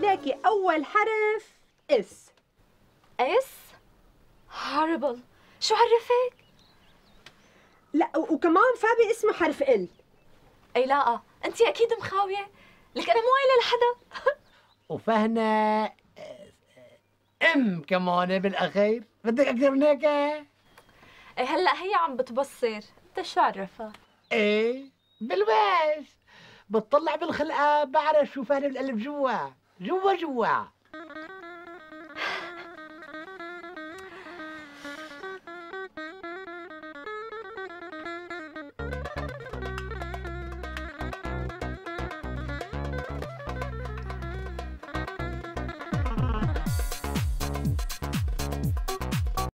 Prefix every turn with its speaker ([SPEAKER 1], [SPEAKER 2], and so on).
[SPEAKER 1] ليكي أول حرف اس.
[SPEAKER 2] اس؟ هاربل، شو عرفك؟
[SPEAKER 1] لا وكمان فابي اسمه حرف ال.
[SPEAKER 2] اي لا، انت اكيد مخاويه، لك انا مو قايله لحدا.
[SPEAKER 3] وفهنا ام كمان بالاخير، بدك اكثر من هيك؟
[SPEAKER 2] اي هلا هي عم بتبصر، انت شو عرفها؟
[SPEAKER 3] ايه بالوش، بتطلع بالخلقه بعرف شو فهنا بالقلب جوا جوا جوا.